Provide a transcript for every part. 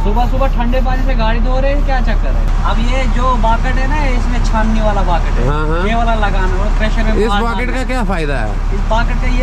सुबह सुबह ठंडे पानी से गाड़ी धो रहे हैं, क्या चक्कर है। अब ये जो बाकेट है ना, इसमें छानने वाला बाकेट है। हाँ। ये वाला लगाना और प्रेशर में। इस बाकेट का क्या फायदा है? इस बाकेट का ये।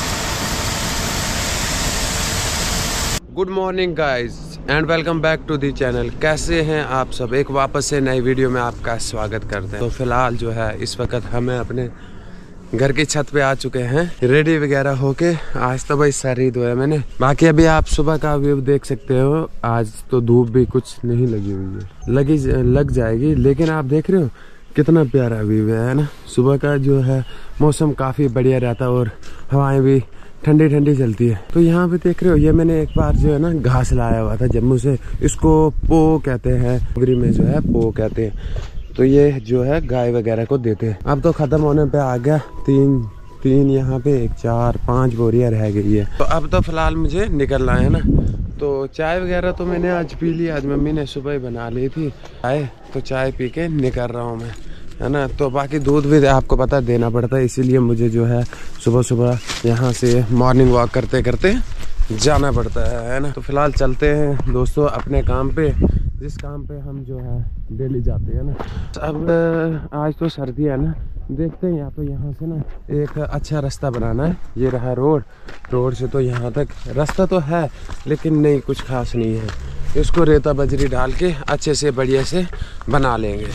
Good morning guys and welcome back to the channel. कैसे हैं आप सब? एक वापस से नई वीडियो में आपका स्वागत करते हैं। तो फिलहाल जो है इस वक्त हमें अपने घर की छत पे आ चुके हैं, रेडी वगैरह होके। आज तो भाई सर ही धोया मैंने, बाकी अभी आप सुबह का व्यू देख सकते हो। आज तो धूप भी कुछ नहीं लगी हुई है, लग जाएगी, लेकिन आप देख रहे हो कितना प्यारा व्यू है ना। सुबह का जो है मौसम काफी बढ़िया रहता है और हवाएं भी ठंडी ठंडी चलती है। तो यहाँ पे देख रहे हो, ये मैंने एक बार जो है ना घास लाया हुआ था जम्मू से, इसको पो कहते हैं, डोगरी में जो है पो कहते हैं। तो ये जो है गाय वगैरह को देते हैं। अब तो खत्म होने पे आ गया, तीन यहाँ पे 4-5 बोरियां रह गई है। तो अब तो फिलहाल मुझे निकलना है ना। तो चाय वगैरह तो मैंने आज पी ली, आज मम्मी ने सुबह ही बना ली थी चाय, तो चाय पी के निकल रहा हूँ मैं, है ना। तो बाकी दूध भी आपको पता देना पड़ता है, इसीलिए मुझे जो है सुबह सुबह यहाँ से मॉर्निंग वॉक करते करते जाना पड़ता है ना। तो फिलहाल चलते हैं दोस्तों अपने काम पे, जिस काम पे हम जो है डेली जाते हैं ना। अब आज तो सर्दी है ना, देखते हैं। यहाँ से ना एक अच्छा रास्ता बनाना है। ये रहा रोड से तो यहाँ तक रास्ता तो है, लेकिन नहीं कुछ खास नहीं है। इसको रेता बजरी डाल के अच्छे से बढ़िया से बना लेंगे।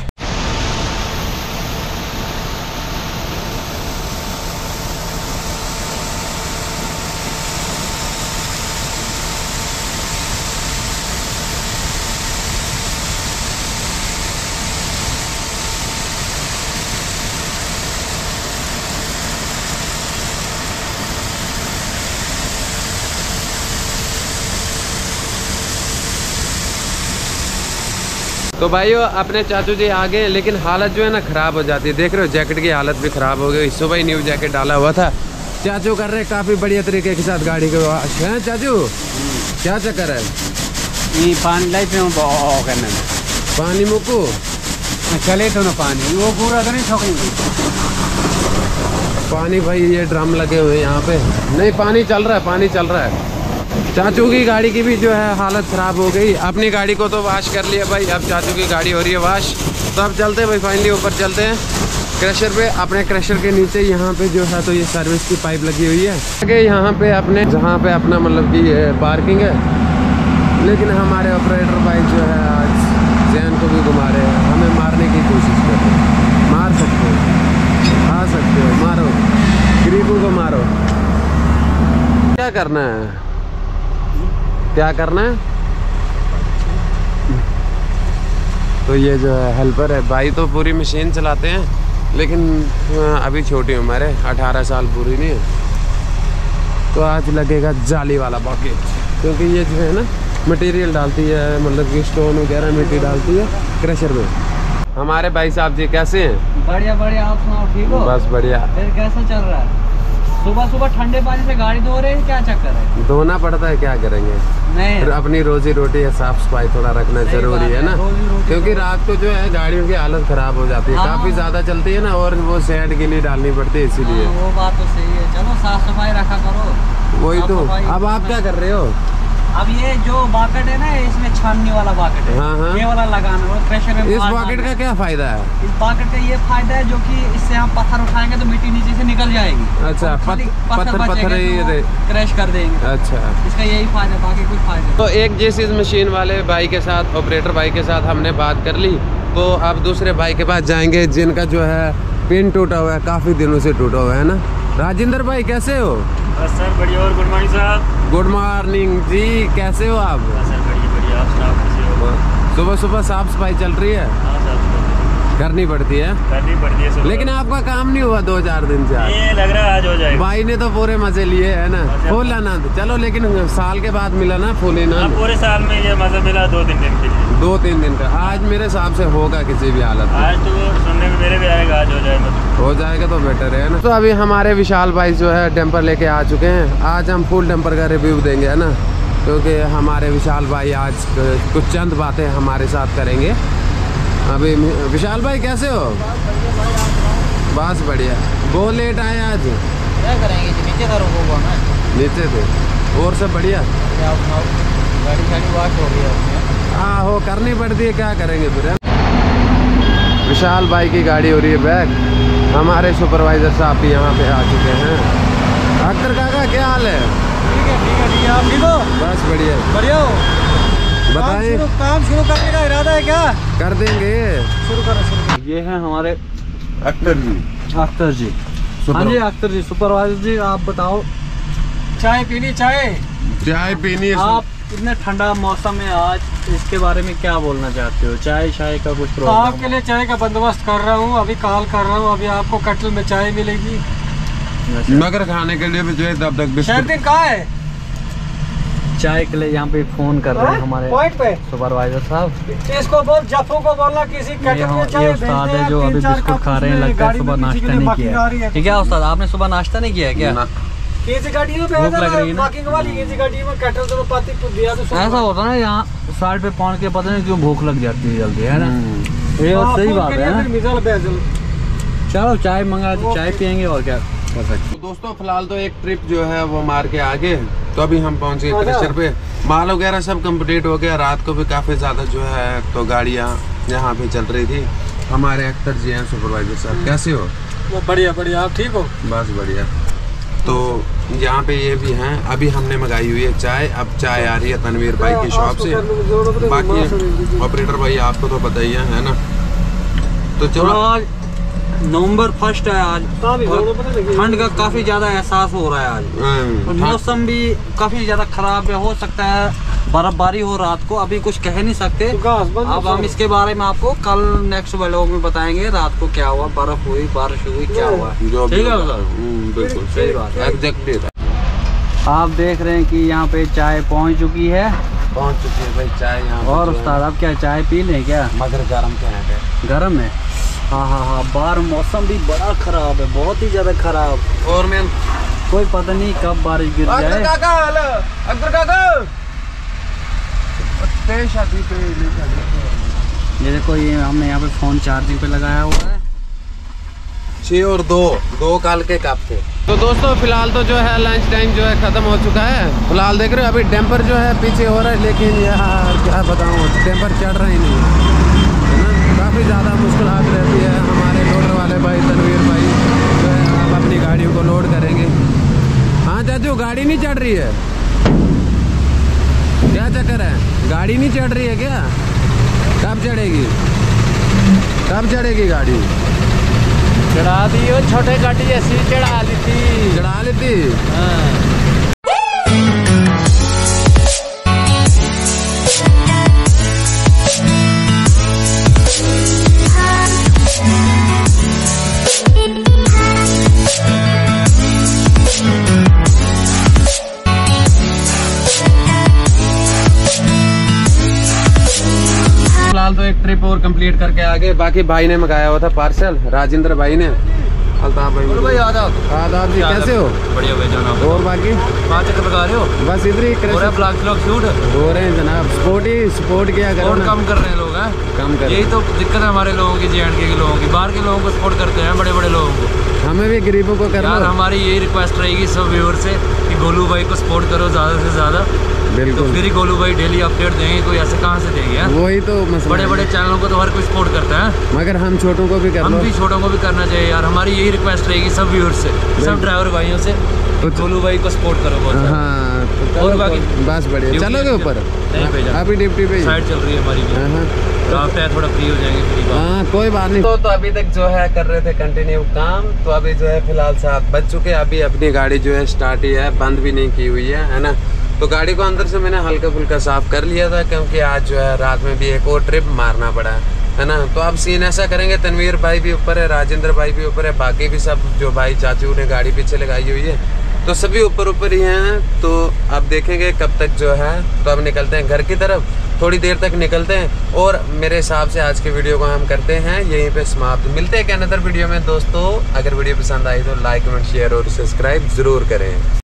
तो भाइयों अपने चाचू जी आ गए, लेकिन हालत जो है ना खराब हो जाती है। देख रहे हो जैकेट की हालत भी खराब हो गई। सुबह ही न्यू जैकेट डाला हुआ था। चाचू कर रहे काफी बढ़िया तरीके के साथ गाड़ी को वॉश है। चाचू क्या चक्कर है? ये पानी लाई पे करने में पानी मुक्को चले तो ना पानी वो पूरा तो नहीं ठोकेंगे पानी। भाई ये ड्रम लगे हुए हैं यहाँ पे, नहीं पानी चल रहा है, पानी चल रहा है। चाचू की गाड़ी की भी जो है हालत ख़राब हो गई। अपनी गाड़ी को तो वॉश कर लिया भाई, अब चाचू की गाड़ी हो रही है वॉश। तो अब चलते हैं भाई, फाइनली ऊपर चलते हैं क्रशर पे। अपने क्रशर के नीचे यहाँ पे जो है तो ये सर्विस की पाइप लगी हुई है आगे यहाँ पे अपने, जहाँ पे अपना मतलब कि पार्किंग है। लेकिन हमारे ऑपरेटर भाई जो है आज जैन को भी घुमा रहे हैं, हमें मारने की कोशिश कर रहे हैं। मार सकते हो, आ सकते हो, मारो गरीबों को मारो। क्या करना है, क्या करना है? तो ये जो है हेल्पर है भाई, तो पूरी मशीन चलाते हैं, लेकिन अभी छोटी उम्र है, 18 साल पूरी नहीं है। तो आज लगेगा जाली वाला बकेट, क्योंकि ये जो है ना मटेरियल डालती है, मतलब कि स्टोन वगैरह मिट्टी डालती है क्रशर में। हमारे भाई साहब जी कैसे हैं? बढ़िया बढ़िया, आप सुनाओ ठीक हो? बस बढ़िया। फिर कैसा चल रहा है? सुबह सुबह ठंडे पानी से गाड़ी धो रहे हैं, क्या चक्कर है? धोना पड़ता है, क्या करेंगे। नहीं, फिर अपनी रोजी रोटी है, साफ सफाई थोड़ा रखना जरूरी है ना, क्योंकि रात को जो है गाड़ियों की हालत खराब हो जाती है। हाँ, काफी ज्यादा चलती है ना, और वो सैंड गिल्ली डालनी पड़ती है, इसीलिए। हाँ, वो बात तो सही है। चलो साफ सफाई रखा करो। वही तो। अब आप क्या कर रहे हो? अब ये जो बाकेट है ना, इसमें छानने वाला बाकेट है। हाँ। ये वाला लगाना और प्रेशर में। इस बाकेट का क्या फायदा है? इस बाकेट का ये फायदा है जो कि इससे हम पत्थर उठाएंगे तो मिट्टी नीचे से निकल जाएगी। अच्छा, पत्थर ये क्रैश कर देंगे। अच्छा, इसका यही फायदा, बाकी कुछ फायदा। तो एक जेसीबी मशीन वाले भाई के साथ, ऑपरेटर भाई के साथ हमने बात कर ली। तो अब दूसरे भाई के पास जाएंगे जिनका जो है पिन टूटा हुआ है, काफी दिनों से टूटा हुआ है ना। राजेंद्र भाई कैसे हो? बस सर बढ़िया। और गुड मॉर्निंग साहब। गुड मॉर्निंग जी, कैसे हो आप? सर बढ़िया बढ़िया, आप सुनाओ कैसे हो? सुबह सुबह साफ सफाई चल रही है? हाँ साहब, करनी पड़ती है, करनी पड़ती है। लेकिन आपका काम नहीं हुआ 2-4 दिन से। ये लग रहा है आज हो जाएगा। भाई ने तो पूरे मजे लिए है ना, फूल आनंद। चलो, लेकिन साल के बाद मिला ना फूल आनंद। पूरे साल में ये मजा मिला 2-3 दिन के लिए। 2-3 दिन का आज मेरे हिसाब से होगा किसी भी हालत में। आज तो सुनने में मेरे भी आएगा, आज हो जाएगा। हो जाएगा तो बेटर है ना। तो अभी हमारे विशाल भाई जो है डंपर लेके आ चुके हैं। आज हम फुल डंपर का रिव्यू देंगे, है ना, क्योंकि हमारे विशाल भाई आज कुछ चंद बातें हमारे साथ करेंगे। अभी विशाल भाई कैसे हो? बस बढ़िया। बहुत लेट आए आज? क्या करेंगे जी, नीचे था रुको नीचे थे। और सब बढ़िया? गाड़ी वाश हो गई है। हो करनी पड़ती है, क्या करेंगे फिर। विशाल भाई की गाड़ी हो रही है बैक। हमारे सुपरवाइजर साहब भी यहाँ पे आ चुके हैं। अख्तर काका क्या हाल है? ठीक है ठीक है ठीक है, आप ठीक हो? बस बढ़िया बढ़िया हो। बताएं, काम शुरू करने का इरादा है क्या? कर देंगे, शुरू करो। ये है हमारे अख्तर जी। अख्तर जी, हाँ जी अख्तर जी, सुपरवाइजर जी। आप बताओ, चाय पीनी? चाय पीनी है। आप इतने ठंडा मौसम में आज इसके बारे में क्या बोलना चाहते हो? चाय का कुछ प्रॉब्लम? आपके लिए चाय का बंदोबस्त कर रहा हूँ, अभी कॉल कर रहा हूँ, अभी आपको कटल में चाय मिलेगी। मगर खाने के लिए भी जो है तब तक बिस्कुट कहाँ है? चाय के लिए यहाँ पे फोन कर रहे हैं हमारे पॉइंट पे सुपरवाइजर साहब। इसको बोल, जफो को बोलना किसी कटल में चाय भेज उस्ताद दे। है जो अभी बिस्कुट खा रहे हैं, लगता है सुबह नाश्ता नहीं किया है। ठीक है उस्ताद, आपने सुबह नाश्ता नहीं किया है क्या? किसी गाड़ी में भूख लग रही है ना? वॉकिंग वाली किसी गाड़ी में कटल तो पाती को दिया तो ऐसा होता है ना, यहाँ साइड पे पहुँच के पता नहीं क्यों भूख लग जाती है जल्दी, है ना? ये और सही बात है ना। चलो चाय मंगा तो चाय पियेंगे और क्या कर सकते। तो दोस्तों फिलहाल तो एक ट्रिप जो है वो मार के आगे, तो अभी हम पहुंच गए क्रशर पे। माल वगैरह सब कंप्लीट हो गया। रात को भी काफ़ी ज़्यादा जो है तो गाड़ियाँ यहाँ पे चल रही थी। हमारे अख्तर जी हैं सुपरवाइजर साहब, कैसे हो? बढ़िया बढ़िया, आप ठीक हो? बस बढ़िया। तो यहाँ पे ये भी हैं। अभी हमने मंगाई हुई है चाय। अब चाय आ रही है तनवीर भाई की शॉप से। बाकी ऑपरेटर भाई आपको तो पता ही है ना। तो चलो, आज नवंबर 1 है आज, ठंड का काफी ज्यादा एहसास हो रहा है आज। मौसम भी काफी ज्यादा खराब है, हो सकता है बर्फबारी हो रात को, अभी कुछ कह नहीं सकते। अब हम इसके बारे में आपको कल नेक्स्ट व्लॉग में बताएंगे रात को क्या हुआ, बर्फ हुई, बारिश हुई, क्या हुआ। ठीक है सर, बिल्कुल सही बात है, एग्जैक्टली। आप देख रहे हैं कि यहाँ पे चाय पहुँच चुकी है भाई चाय यहाँ। और उस्ताद आप क्या चाय पी लें क्या? मगर गर्म क्या है? गर्म है। हाँ, बाहर मौसम भी बड़ा खराब है, बहुत ही ज्यादा खराब। और मैं कोई पता नहीं कब बारिश गिर जाए। अख्तर काका ये देखो, ये हमने यहाँ पे फोन चार्जिंग पे लगाया हुआ है। 6 और 2 काल के कप थे। तो दोस्तों फिलहाल तो जो है लंच टाइम जो है ख़त्म हो चुका है। फिलहाल देख रहे हो अभी टेम्पर जो है पीछे हो रहा है, लेकिन यार क्या बताऊँ, टेम्पर चढ़ रहा ही नहीं है ना। काफ़ी ज़्यादा मुश्किलात रहती है। हमारे लोडर वाले भाई तनवीर भाई जो है आप अपनी गाड़ियों को लोड करेंगे। हाँ चाचू, गाड़ी नहीं चढ़ रही है क्या? चक्कर है, गाड़ी नहीं चढ़ रही है क्या? कब चढ़ेगी? कब चढ़ेगी गाड़ी? चढ़ा दी हो, छोटे गाड़ी ऐसी चढ़ा ली थी। हाँ। फिलहाल तो एक ट्रिप और कंप्लीट करके आ गए। बाकी भाई ने मंगाया हुआ था पार्सल, राजेंद्र भाई ने। अल्ताफ भाई आदाब जी, कैसे हो? बढ़िया भाई जनाब। और बाकी कहाँ चक्कर लगा रहे हो? बस इधर ही ब्लॉग शूट हो रहे हैं जनाब। सपोर्ट किया करो ना। कम कर रहे हैं लोग, हैं कम कर। यही तो दिक्कत है हमारे लोगों की, JNK के लोगों की। बाहर के लोगों को सपोर्ट करते हैं, बड़े बड़े लोगों को। हमें भी गरीबों को करना। यार हमारी यही रिक्वेस्ट रहेगी सब व्यूअर से कि गोलू भाई को सपोर्ट करो ज़्यादा से ज़्यादा। बिल्कुल। तो फिर ही गोलू भाई डेली अपडेट देंगे, कोई ऐसे कहाँ से देंगे? वही तो मसला। बड़े बड़े चैनलों को तो हर कोई सपोर्ट करता है, मगर हम छोटों को भी हम भी छोटों को भी करना चाहिए यार। हमारी यही रिक्वेस्ट रहेगी सब व्यूअर से, सब ड्राइवर भाइयों से, गोलू भाई को सपोर्ट करो बहुत। हाँ तो और बाकी बस बढ़िया। चलोगे ऊपर? अभी डिप्टी पे साइड चल रही है हमारी भी। तो आप थोड़ा फ्री हो जाएंगे फ्री। हाँ कोई बात नहीं। तो अभी तक जो है कर रहे थे कंटिन्यू काम। तो अभी जो है फिलहाल 7 बज चुके। अभी अपनी गाड़ी जो है स्टार्ट ही है, बंद भी नहीं की हुई है ना। तो गाड़ी को अंदर से मैंने हल्का फुल्का साफ कर लिया था, क्योंकि आज जो है रात में भी एक और ट्रिप मारना पड़ा है ना। तो अब सीन ऐसा करेंगे, तनवीर भाई भी ऊपर है, राजेंद्र भाई भी ऊपर है, बाकी भी सब जो भाई चाचू ने गाड़ी पीछे लगाई हुई है तो सभी ऊपर ही हैं। तो अब देखेंगे कब तक जो है। तो अब निकलते हैं घर की तरफ, थोड़ी देर तक निकलते हैं। और मेरे हिसाब से आज के वीडियो को हम करते हैं यहीं पे समाप्त। मिलते हैं एक अनदर वीडियो में दोस्तों। अगर वीडियो पसंद आई तो लाइक कमेंट शेयर और सब्सक्राइब जरूर करें।